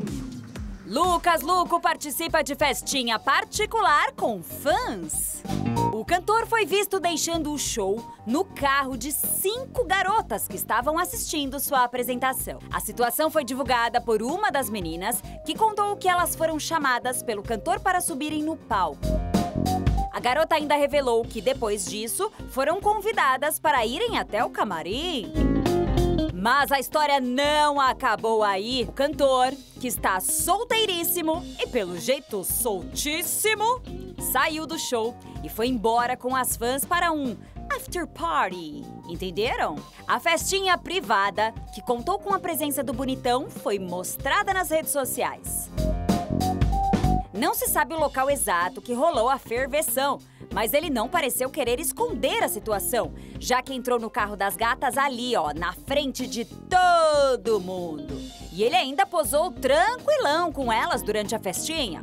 Speaker 9: Lucas Luco participa de festinha particular com fãs. O cantor foi visto deixando o show no carro de 5 garotas que estavam assistindo sua apresentação. A situação foi divulgada por uma das meninas, que contou que elas foram chamadas pelo cantor para subirem no palco. A garota ainda revelou que, depois disso, foram convidadas para irem até o camarim. Mas a história não acabou aí. O cantor, que está solteiríssimo e pelo jeito soltíssimo, saiu do show e foi embora com as fãs para um after party. Entenderam? A festinha privada, que contou com a presença do bonitão, foi mostrada nas redes sociais. Não se sabe o local exato que rolou a ferveção, mas ele não pareceu querer esconder a situação, já que entrou no carro das gatas ali, ó, na frente de todo mundo. E ele ainda posou tranquilão com elas durante a festinha.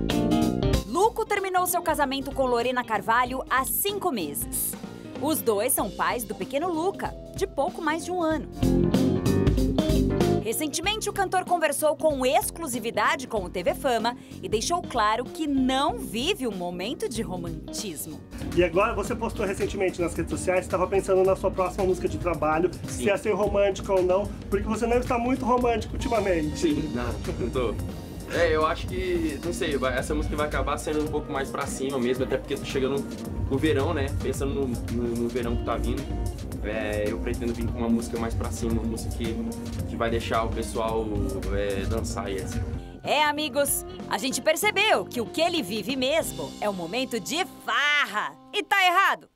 Speaker 9: Luco terminou seu casamento com Lorena Carvalho há 5 meses. Os dois são pais do pequeno Luca, de pouco mais de 1 ano. Recentemente, o cantor conversou com exclusividade com o TV Fama e deixou claro que não vive um momento de romantismo.
Speaker 16: E agora, você postou recentemente nas redes sociais, estava pensando na sua próxima música de trabalho, se ia ser romântica ou não, porque você não está muito romântico ultimamente.
Speaker 17: Sim, não tô. Eu acho que, não sei, essa música vai acabar sendo um pouco mais pra cima mesmo, até porque tá chegando o verão, né? Pensando no verão que tá vindo. Eu pretendo vir com uma música mais pra cima, uma música que vai deixar o pessoal dançar e assim.
Speaker 9: Amigos, a gente percebeu que o que ele vive mesmo é um momento de farra. E tá errado.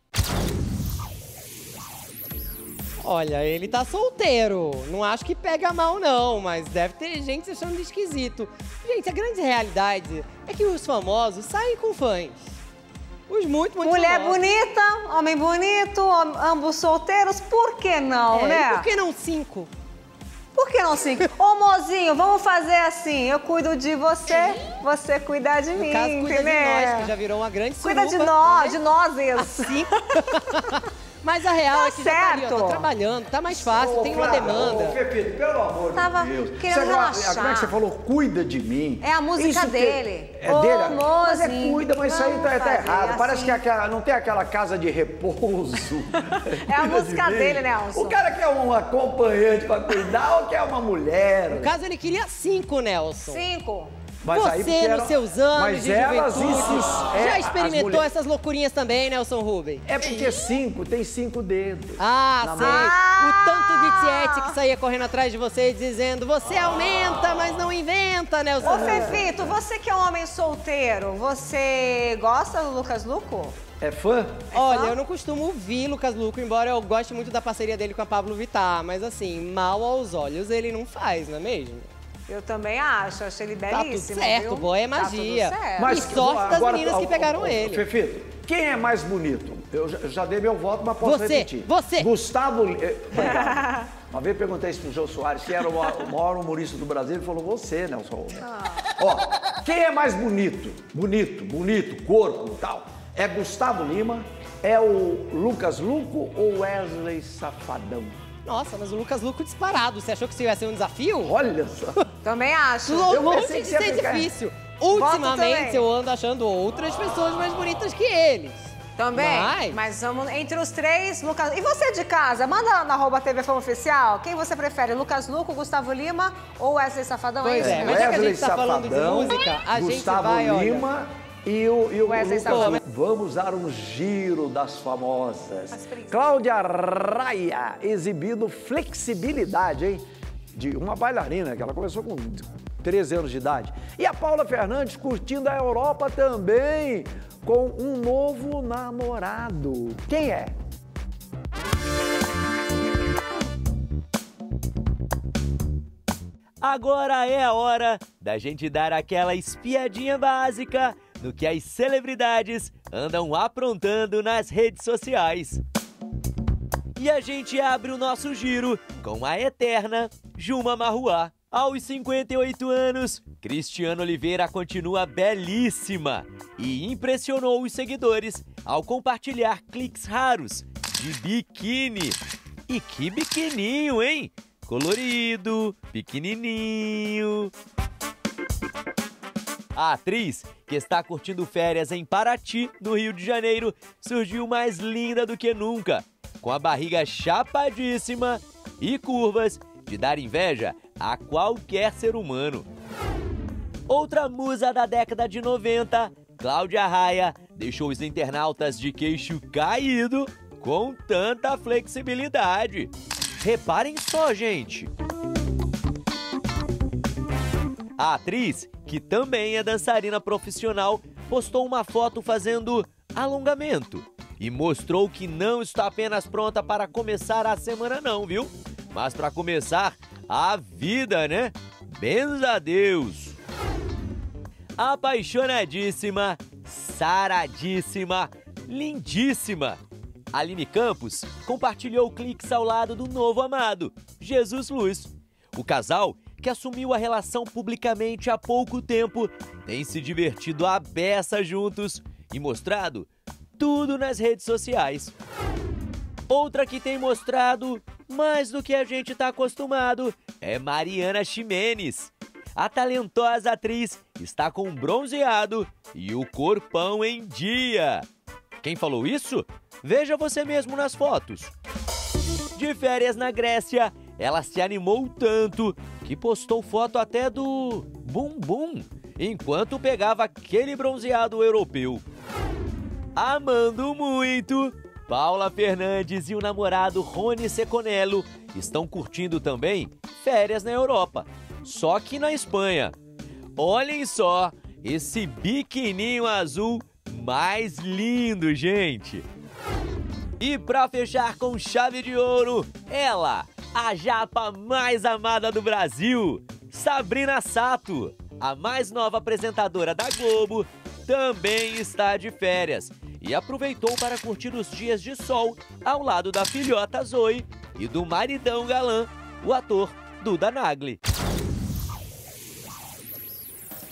Speaker 3: Olha, ele tá solteiro. Não acho que pega mal, não, mas deve ter gente se achando esquisito. Gente, a grande realidade é que os famosos saem com fãs. Os muito
Speaker 2: Mulher
Speaker 3: famosos.
Speaker 2: bonita, homem bonito, ambos solteiros, por que não, né?
Speaker 3: Por que não 5?
Speaker 2: Por que não 5? Ô, mozinho, vamos fazer assim, eu cuido de você, você cuida de mim,
Speaker 3: No caso, cuida de nós, que já virou uma grande suruba.
Speaker 2: Cuida de nós, de nós isso.
Speaker 3: Assim. Mas a real é que já tá ali, ó,
Speaker 2: certo.
Speaker 3: tá trabalhando, tá mais fácil, tem uma demanda.
Speaker 1: Ô, Pepito, pelo amor
Speaker 2: Tava
Speaker 1: de Deus.
Speaker 2: querendo
Speaker 1: Você agora-
Speaker 2: relaxar.
Speaker 1: Como é que você falou? Cuida de mim.
Speaker 2: É a música
Speaker 1: Isso que-
Speaker 2: dele.
Speaker 1: É
Speaker 2: Ô,
Speaker 1: dele? Mas é
Speaker 2: mozinho,
Speaker 1: cuida, mas isso aí
Speaker 2: vamos
Speaker 1: tá
Speaker 2: fazer
Speaker 1: errado. Parece
Speaker 2: assim.
Speaker 1: que não tem aquela casa de repouso.
Speaker 2: É a
Speaker 1: Cuida de
Speaker 2: música
Speaker 1: mim.
Speaker 2: dele, Nelson.
Speaker 1: O cara quer um acompanhante pra cuidar ou quer uma mulher?
Speaker 3: No caso, ele queria 5, Nelson.
Speaker 2: 5.
Speaker 1: Mas aí porque
Speaker 3: Você,
Speaker 1: era-
Speaker 3: nos seus anos
Speaker 1: mas
Speaker 3: de
Speaker 1: elas
Speaker 3: juventude,
Speaker 1: é,
Speaker 3: já
Speaker 1: as
Speaker 3: experimentou
Speaker 1: mulher-
Speaker 3: essas loucurinhas também, Nelson Rubens?
Speaker 1: É porque 5, tem 5 dedos.
Speaker 3: Ah,
Speaker 1: Na
Speaker 3: sei.
Speaker 1: mão.
Speaker 3: O tanto de tiete que saía correndo atrás de você dizendo você aumenta, mas não inventa, Nelson
Speaker 2: Ô,
Speaker 3: Rubens.
Speaker 2: Fefito, você que é um homem solteiro, você gosta do Lucas Luco?
Speaker 1: É fã?
Speaker 3: Olha, eu não costumo ouvir Lucas Luco, embora eu goste muito da parceria dele com a Pablo Vittar, mas assim, mal aos olhos ele não faz, não é mesmo?
Speaker 2: Eu também acho, achei ele
Speaker 3: Tá
Speaker 2: belíssimo,
Speaker 3: tudo certo,
Speaker 2: viu?
Speaker 3: boa é
Speaker 2: Tá tudo
Speaker 3: magia.
Speaker 2: certo.
Speaker 3: Mas e sorte das
Speaker 1: agora,
Speaker 3: meninas que pegaram ele.
Speaker 1: Fefito, quem é mais bonito? Eu já dei meu voto, mas posso
Speaker 3: Você,
Speaker 1: repetir.
Speaker 3: você.
Speaker 1: Gustavo... Obrigado. Uma vez eu perguntei isso pro Jô Soares, se era o maior humorista do Brasil, ele falou, você, Nelson Rubens. Ó, quem é mais bonito? Bonito, corpo e tal. É Gustavo Lima, é o Lucas Luco ou Wesley Safadão?
Speaker 3: Nossa, mas o Lucas Luco disparado. Você achou que isso ia ser um desafio?
Speaker 1: Olha só.
Speaker 2: Também acho.
Speaker 3: Longe
Speaker 1: pensei
Speaker 3: de
Speaker 1: que você ia
Speaker 3: ser
Speaker 1: ficar-
Speaker 3: difícil.
Speaker 2: Voto
Speaker 3: Ultimamente
Speaker 2: também.
Speaker 3: eu ando achando outras pessoas mais bonitas que eles.
Speaker 2: Também? Mas vamos entre os três, Lucas... E você de casa? Manda na @TV Fama Oficial. Quem você prefere, Lucas Luco, Gustavo Lima ou Wesley Safadão?
Speaker 3: Pois
Speaker 2: isso
Speaker 3: é,
Speaker 2: mesmo?
Speaker 3: mas já que a
Speaker 1: Wesley
Speaker 3: gente tá falando de
Speaker 1: Safadão,
Speaker 3: música, a gente
Speaker 1: Gustavo
Speaker 3: vai, olha...
Speaker 1: Lima e o
Speaker 2: Wesley
Speaker 1: Lucas
Speaker 2: Safadão.
Speaker 1: Luco. Vamos dar um giro das famosas. Cláudia Raia, exibindo flexibilidade, hein? De uma bailarina, que ela começou com 13 anos de idade. E a Paula Fernandes curtindo a Europa também, com um novo namorado. Quem é?
Speaker 18: Agora é a hora da gente dar aquela espiadinha básica no que as celebridades andam aprontando nas redes sociais. E a gente abre o nosso giro com a eterna Juma Marruá. Aos 58 anos, Cristiano Oliveira continua belíssima e impressionou os seguidores ao compartilhar cliques raros de biquíni. E que biquininho, hein? Colorido, pequenininho. A atriz, que está curtindo férias em Paraty, no Rio de Janeiro, surgiu mais linda do que nunca, com a barriga chapadíssima e curvas de dar inveja a qualquer ser humano. Outra musa da década de 90, Cláudia Raia, deixou os internautas de queixo caído com tanta flexibilidade. Reparem só, gente. A atriz, que também é dançarina profissional, postou uma foto fazendo alongamento e mostrou que não está apenas pronta para começar a semana não, viu? Mas para começar a vida, né? Benza a Deus! Apaixonadíssima, saradíssima, lindíssima, Aline Campos compartilhou cliques ao lado do novo amado, Jesus Luz. O casal, que assumiu a relação publicamente há pouco tempo, tem se divertido à beça juntos e mostrado tudo nas redes sociais. Outra que tem mostrado mais do que a gente está acostumado é Mariana Ximenes. A talentosa atriz está com bronzeado e o corpão em dia. Quem falou isso? Veja você mesmo nas fotos. De férias na Grécia, ela se animou tanto que postou foto até do bumbum, enquanto pegava aquele bronzeado europeu. Amando muito, Paula Fernandes e o namorado Rony Seconello estão curtindo também férias na Europa, só que na Espanha. Olhem só esse biquininho azul mais lindo, gente! E pra fechar com chave de ouro, ela, a japa mais amada do Brasil, Sabrina Sato, a mais nova apresentadora da Globo, também está de férias e aproveitou para curtir os dias de sol ao lado da filhota Zoe e do maridão galã, o ator Duda Nagli.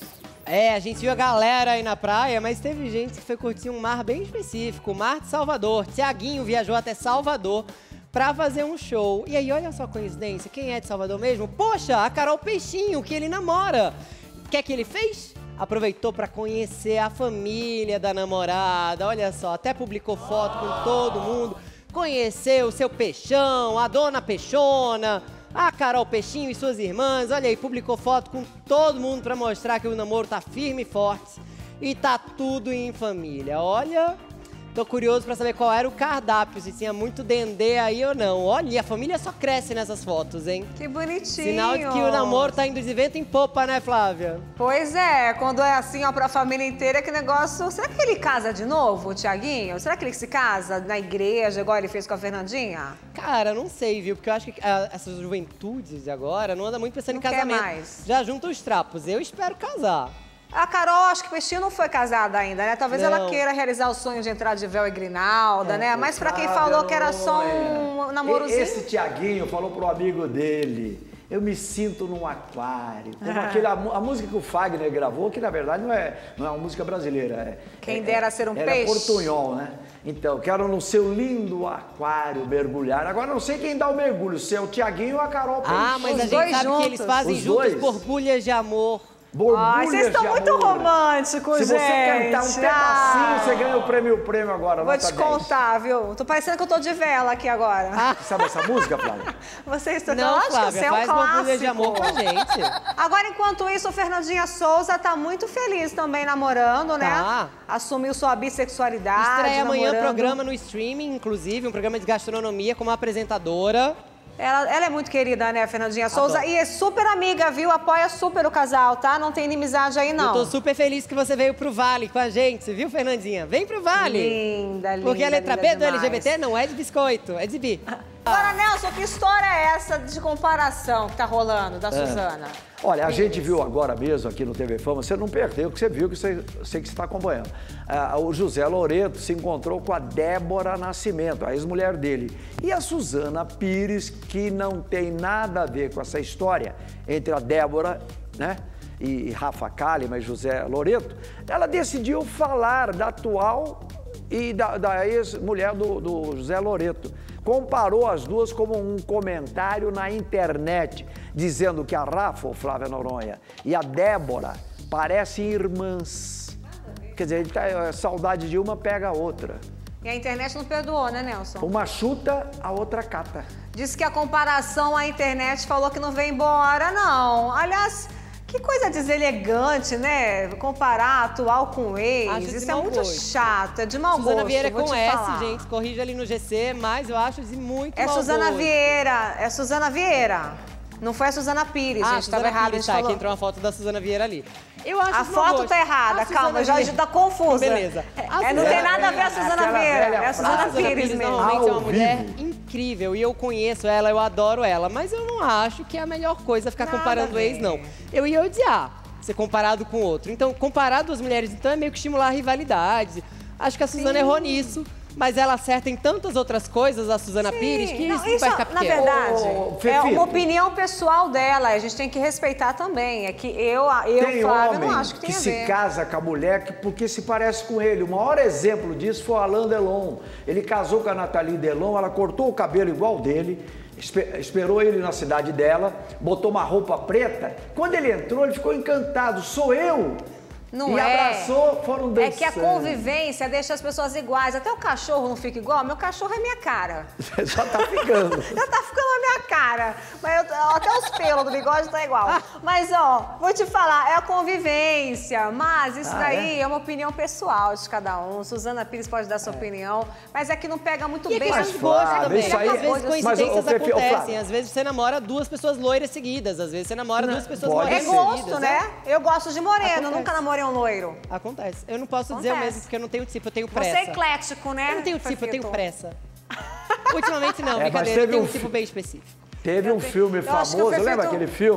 Speaker 3: A gente viu a galera aí na praia, mas teve gente que foi curtir um mar bem específico, o Mar de Salvador. Tiaguinho viajou até Salvador pra fazer um show. E aí, olha só a coincidência, quem é de Salvador mesmo? Poxa, a Carol Peixinho, que ele namora. O que é que ele fez? Aproveitou pra conhecer a família da namorada, olha só, até publicou foto com todo mundo. Conheceu o seu Peixão, a dona Peixona, a Carol Peixinho e suas irmãs. Olha aí, publicou foto com todo mundo pra mostrar que o namoro tá firme e forte. E tá tudo em família. Olha, tô curioso pra saber qual era o cardápio, se tinha muito dendê aí ou não. Olha, a família só cresce nessas fotos, hein?
Speaker 2: Que bonitinho.
Speaker 3: Sinal de que o namoro tá indo de vento em popa, né, Flávia?
Speaker 2: Pois é, quando é assim, ó, pra família inteira, que negócio... Será que ele casa de novo, o Tiaguinho? Será que ele se casa na igreja, igual ele fez com a Fernandinha?
Speaker 3: Cara, não sei, viu? Porque eu acho que essas juventudes de agora não anda muito pensando em
Speaker 2: Não quer
Speaker 3: casamento.
Speaker 2: mais.
Speaker 3: Já junta os trapos. Eu espero casar.
Speaker 2: A Carol, acho que Peixinho não foi casada ainda, né? Talvez
Speaker 3: Não.
Speaker 2: ela queira realizar o sonho de entrar de véu e grinalda, né? Mas pra quem
Speaker 1: Flávia,
Speaker 2: falou que era
Speaker 1: não
Speaker 2: só
Speaker 1: é.
Speaker 2: um namorozinho...
Speaker 1: Esse Tiaguinho falou pro amigo dele, eu me sinto num aquário. Como a música que o Fagner gravou, que na verdade não é uma música brasileira.
Speaker 2: Quem dera ser um
Speaker 1: era
Speaker 2: peixe.
Speaker 1: portunhol, né? Então, quero no seu lindo aquário mergulhar. Agora, não sei quem dá o mergulho, se é o Tiaguinho ou a Carol Peixinho.
Speaker 3: Ah, mas a gente sabe que eles fazem
Speaker 1: Os
Speaker 3: juntos
Speaker 1: dois.
Speaker 3: borbulhas de amor.
Speaker 2: Ai, vocês estão muito românticos,
Speaker 1: Se
Speaker 2: gente.
Speaker 1: você cantar um pedacinho, você ganha o prêmio agora.
Speaker 2: Vou
Speaker 1: nota
Speaker 2: te
Speaker 1: 10.
Speaker 2: contar, viu? Tô parecendo que eu tô de vela aqui agora.
Speaker 1: Sabe essa música, Flávia?
Speaker 2: Vocês estão...
Speaker 3: Não,
Speaker 2: Acho que
Speaker 3: Flávia,
Speaker 2: você é um
Speaker 3: faz
Speaker 2: clássico.
Speaker 3: borbulha de amor com a gente.
Speaker 2: Agora, enquanto isso, o Fernandinha Souza tá muito feliz também namorando, né?
Speaker 3: Tá.
Speaker 2: Assumiu sua bissexualidade.
Speaker 3: Estreia amanhã
Speaker 2: namorando.
Speaker 3: programa no streaming, inclusive, um programa de gastronomia como apresentadora.
Speaker 2: Ela é muito querida, né, Fernandinha Souza?
Speaker 3: Adoro.
Speaker 2: E é super amiga, viu? Apoia super o casal, tá? Não tem inimizade aí, não.
Speaker 3: Eu tô super feliz que você veio pro Vale com a gente, viu, Fernandinha? Vem pro Vale.
Speaker 2: Linda, linda.
Speaker 3: Porque a letra
Speaker 2: linda
Speaker 3: B do
Speaker 2: demais.
Speaker 3: LGBT não é de biscoito, é de bi.
Speaker 2: Agora, Nelson, que história é essa de comparação que tá rolando da Suzana?
Speaker 1: Olha, a gente viu agora mesmo aqui no TV Fama, você não perdeu, que você viu, que você sei que você está acompanhando. O José Loreto se encontrou com a Débora Nascimento, a ex-mulher dele. E a Suzana Pires, que não tem nada a ver com essa história entre a Débora, né, e Rafa Kalimann e José Loreto, ela decidiu falar da atual e da ex-mulher do José Loreto. Comparou as duas como um comentário na internet, dizendo que a Rafa, Flávia Noronha, e a Débora parecem irmãs. Quer dizer, saudade de uma pega a outra.
Speaker 2: E a internet não perdoou, né, Nelson?
Speaker 1: Uma chuta, a outra cata.
Speaker 2: Disse que a comparação à internet falou que não vem embora, não. Aliás, que coisa deselegante, né? Comparar atual com ex.
Speaker 3: Acho de
Speaker 2: Isso é
Speaker 3: mau
Speaker 2: muito
Speaker 3: gosto.
Speaker 2: chato, é de mau
Speaker 3: Suzana
Speaker 2: gosto.
Speaker 3: Vieira
Speaker 2: vou
Speaker 3: com
Speaker 2: te
Speaker 3: S,
Speaker 2: falar.
Speaker 3: gente. Corrija ali no GC, mas eu acho de muito
Speaker 2: É
Speaker 3: mau
Speaker 2: Suzana
Speaker 3: gosto.
Speaker 2: Vieira, é Suzana Vieira. Não foi a Suzana Pires, gente.
Speaker 3: Suzana
Speaker 2: Tava errado,
Speaker 3: Pires,
Speaker 2: a gente
Speaker 3: tá,
Speaker 2: falou.
Speaker 3: que entrou uma foto da Suzana Vieira ali. Eu acho
Speaker 2: A
Speaker 3: de mau
Speaker 2: foto
Speaker 3: gosto.
Speaker 2: tá errada,
Speaker 3: A
Speaker 2: calma,
Speaker 3: Suzana
Speaker 2: já
Speaker 3: Vieira-
Speaker 2: tá confusa.
Speaker 3: Beleza.
Speaker 2: Não tem nada a ver a Suzana
Speaker 1: aquela
Speaker 2: Vieira,
Speaker 1: velha
Speaker 2: é a Suzana
Speaker 1: frase.
Speaker 2: Pires mesmo.
Speaker 3: Normalmente é uma
Speaker 1: Ao
Speaker 3: mulher
Speaker 1: vivo.
Speaker 3: incrível e eu conheço ela, eu adoro ela, mas eu não acho que é a melhor coisa ficar
Speaker 2: Nada
Speaker 3: comparando
Speaker 2: a ver.
Speaker 3: ex, não. Eu ia odiar ser comparado com outro. Então, comparar duas mulheres, então, é meio que estimular a rivalidade. Acho que a Suzana errou nisso. Mas ela acerta em tantas outras coisas, a Suzana Pires, que isso não vai ficar
Speaker 2: na
Speaker 3: pequeno.
Speaker 2: verdade, é
Speaker 1: Fefito.
Speaker 2: uma opinião pessoal dela. A gente tem que respeitar também. É que eu
Speaker 1: Tem
Speaker 2: Flávia,
Speaker 1: homem
Speaker 2: não acho que tem a
Speaker 1: se
Speaker 2: ver.
Speaker 1: casa com a mulher porque se parece com ele. O maior exemplo disso foi o Alain Delon. Ele casou com a Nathalie Delon, ela cortou o cabelo igual dele, esperou ele na cidade dela, botou uma roupa preta. Quando ele entrou, ele ficou encantado. Sou eu!
Speaker 2: Não
Speaker 1: e
Speaker 2: é.
Speaker 1: abraçou, foram dançando.
Speaker 2: É que a convivência deixa as pessoas iguais. Até o cachorro não fica igual. Meu cachorro é minha cara.
Speaker 1: Já tá ficando.
Speaker 2: Já tá ficando a minha cara. Mas até os pelos do bigode tá igual. Mas, ó, vou te falar, é a convivência. Mas isso daí é uma opinião pessoal de cada um. Suzana Pires pode dar sua opinião. Mas é que não pega muito
Speaker 3: E
Speaker 2: bem.
Speaker 3: é
Speaker 1: Mas,
Speaker 3: questão de gosto
Speaker 1: Flávia,
Speaker 3: também.
Speaker 1: isso aí-
Speaker 3: Às vezes
Speaker 1: Mas,
Speaker 3: coincidências
Speaker 1: ô, Fefi, ô,
Speaker 3: acontecem.
Speaker 1: Flávia.
Speaker 3: Às vezes você namora duas pessoas loiras seguidas. Às vezes você namora duas pessoas
Speaker 1: pode
Speaker 3: loiras
Speaker 2: É
Speaker 1: ser.
Speaker 2: gosto,
Speaker 3: seguidas.
Speaker 2: né? Eu gosto de moreno,
Speaker 3: Acontece.
Speaker 2: nunca namorei um loiro.
Speaker 3: Acontece. Eu não posso dizer o
Speaker 2: Acontece.
Speaker 3: mesmo, porque eu não tenho tipo, eu tenho
Speaker 2: Você
Speaker 3: pressa.
Speaker 2: é eclético, né?
Speaker 3: Eu não tenho tipo, eu tenho
Speaker 2: Fefito?
Speaker 3: pressa. Ultimamente não,
Speaker 1: mas
Speaker 3: brincadeira, eu
Speaker 1: teve
Speaker 3: tenho
Speaker 1: um
Speaker 3: um tipo bem específico.
Speaker 1: Teve um filme
Speaker 2: acho que o
Speaker 1: famoso, lembra
Speaker 2: Fefito-
Speaker 1: aquele filme?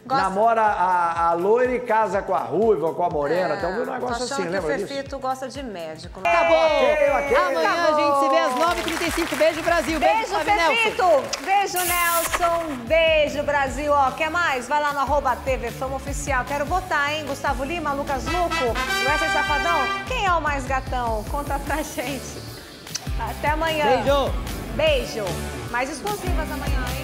Speaker 1: namora a loira e casa com a ruiva, com a morena. Então, um negócio assim, lembra disso?
Speaker 2: O Fefito gosta de médico. Né?
Speaker 3: Acabou!
Speaker 1: Ok.
Speaker 3: Amanhã a gente se vê às 9h35. Beijo, Brasil.
Speaker 2: Beijo,
Speaker 3: Flávio
Speaker 2: Fefito.
Speaker 3: Nelson.
Speaker 2: Beijo, Nelson. Beijo, Brasil. Ó, quer mais? Vai lá no @TV Fama Oficial. Quero votar, hein? Gustavo Lima, Lucas Luco, Wesley Safadão. Quem é o mais gatão? Conta pra gente. Até amanhã.
Speaker 3: Beijo.
Speaker 2: Beijo. Mais exclusivas amanhã, hein?